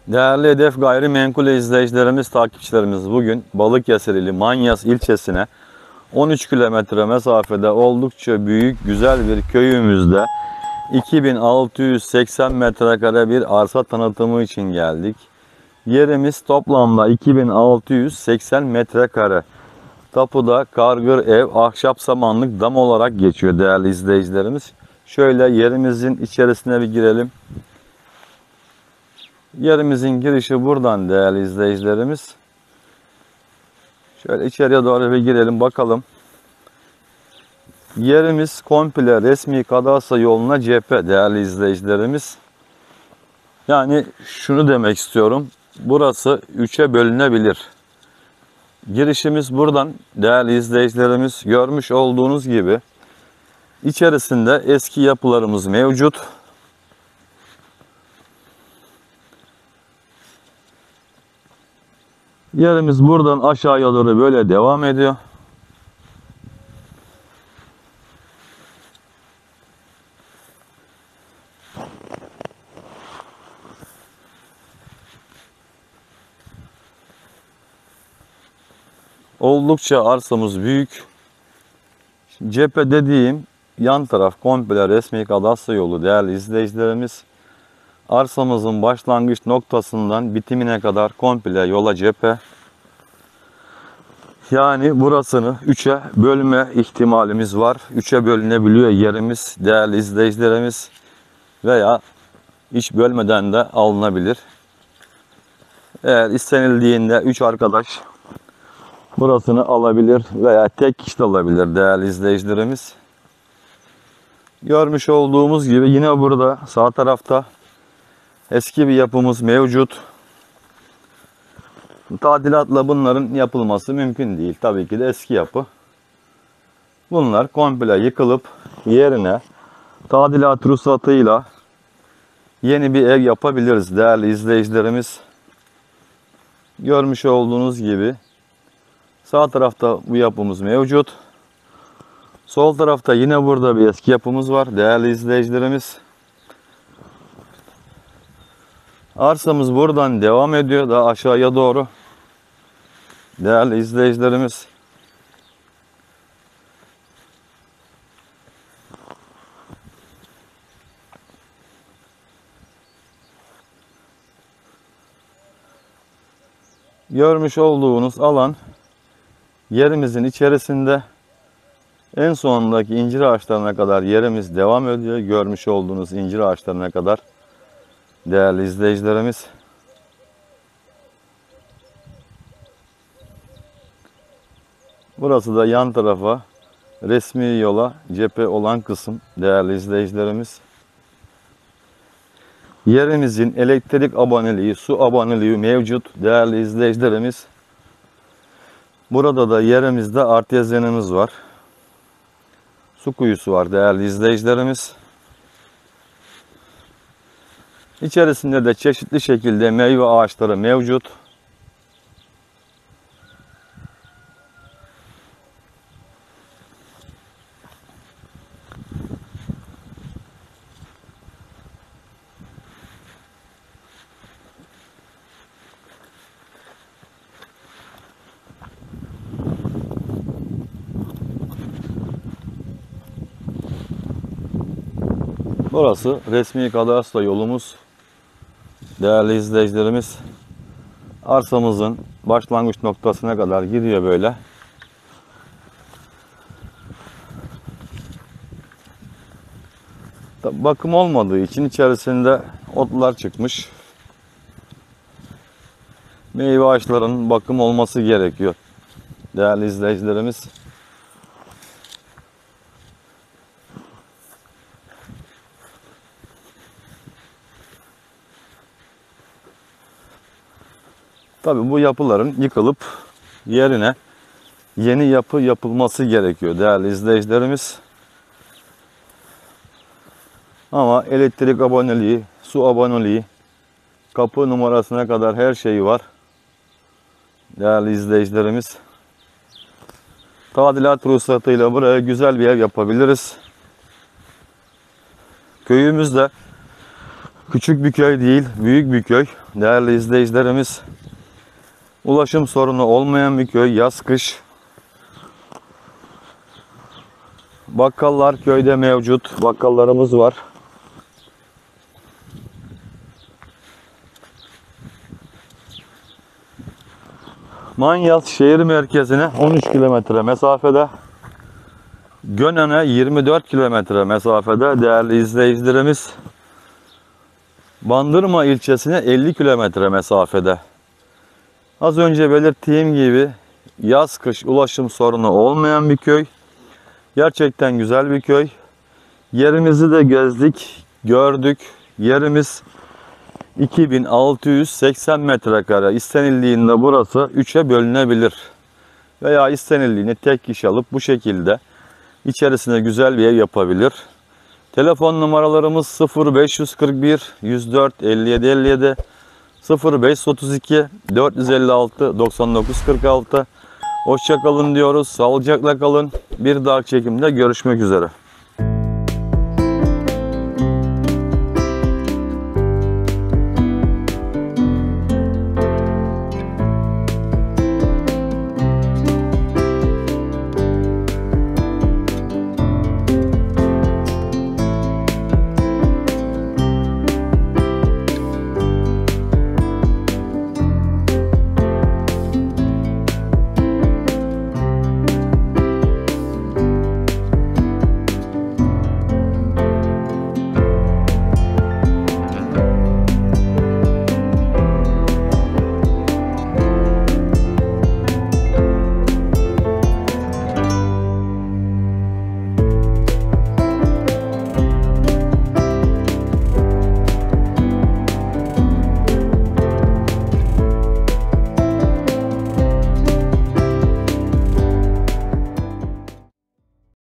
Değerli Hedef Gayrimenkul izleyicilerimiz, takipçilerimiz, bugün Balıkesir ili Manyas ilçesine 13 kilometre mesafede oldukça büyük, güzel bir köyümüzde 2680 metrekare bir arsa tanıtımı için geldik. Yerimiz toplamda 2680 metrekare. Tapuda kargır ev, ahşap samanlık dam olarak geçiyor değerli izleyicilerimiz. Şöyle yerimizin içerisine bir girelim. Yerimizin girişi buradan değerli izleyicilerimiz. Şöyle içeriye doğru bir girelim bakalım. Yerimiz komple resmi kadastro yoluna cephe değerli izleyicilerimiz. Yani şunu demek istiyorum. Burası 3'e bölünebilir. Girişimiz buradan değerli izleyicilerimiz, görmüş olduğunuz gibi. İçerisinde eski yapılarımız mevcut. Yerimiz buradan aşağıya doğru böyle devam ediyor. Oldukça arsamız büyük. Cephe dediğim yan taraf komple resmi kadastro yolu değerli izleyicilerimiz. Arsamızın başlangıç noktasından bitimine kadar komple yola cephe. Yani burasını 3'e bölme ihtimalimiz var. 3'e bölünebiliyor yerimiz değerli izleyicilerimiz. Veya hiç bölmeden de alınabilir. Eğer istenildiğinde 3 arkadaş burasını alabilir veya tek kişi de alabilir değerli izleyicilerimiz. Görmüş olduğumuz gibi yine burada sağ tarafta eski bir yapımız mevcut. Tadilatla bunların yapılması mümkün değil. Tabii ki de eski yapı. Bunlar komple yıkılıp yerine tadilat ruhsatıyla yeni bir ev yapabiliriz değerli izleyicilerimiz. Görmüş olduğunuz gibi sağ tarafta bu yapımız mevcut. Sol tarafta yine burada bir eski yapımız var değerli izleyicilerimiz. Arsamız buradan devam ediyor daha aşağıya doğru. Değerli izleyicilerimiz. Görmüş olduğunuz alan yerimizin içerisinde. En sonundaki incir ağaçlarına kadar yerimiz devam ediyor. Görmüş olduğunuz incir ağaçlarına kadar değerli izleyicilerimiz. Burası da yan tarafa resmi yola cephe olan kısım değerli izleyicilerimiz. Yerimizin elektrik aboneliği, su aboneliği mevcut değerli izleyicilerimiz. Burada da yerimizde artezyenimiz var. Su kuyusu var değerli izleyicilerimiz. İçerisinde de çeşitli şekilde meyve ağaçları mevcut. Burası resmi kadastro yolumuz değerli izleyicilerimiz. Arsamızın başlangıç noktasına kadar gidiyor böyle. Bakım olmadığı için içerisinde otlar çıkmış. Meyve ağaçlarının bakım olması gerekiyor değerli izleyicilerimiz. Tabii bu yapıların yıkılıp yerine yeni yapı yapılması gerekiyor değerli izleyicilerimiz. Ama elektrik aboneliği, su aboneliği, kapı numarasına kadar her şeyi var değerli izleyicilerimiz. Tadilat ruhsatıyla buraya güzel bir ev yapabiliriz. Köyümüz de küçük bir köy değil, büyük bir köy. değerli izleyicilerimiz. Ulaşım sorunu olmayan bir köy, yaz kış. Bakkallar köyde mevcut. Bakkallarımız var. Manyas şehir merkezine 13 kilometre mesafede. Gönen'e 24 kilometre mesafede değerli izleyicilerimiz. Bandırma ilçesine 50 kilometre mesafede. Az önce belirttiğim gibi yaz kış ulaşım sorunu olmayan bir köy. Gerçekten güzel bir köy. Yerimizi de gezdik, gördük. Yerimiz 2680 metrekare. İstenildiğinde burası 3'e bölünebilir. Veya istenildiğinde tek kişi alıp bu şekilde içerisine güzel bir ev yapabilir. Telefon numaralarımız 0541 104 57 57, 0532 456 99 46. Hoşça kalın diyoruz. Sağlıcakla kalın. Bir dahaki çekimde görüşmek üzere.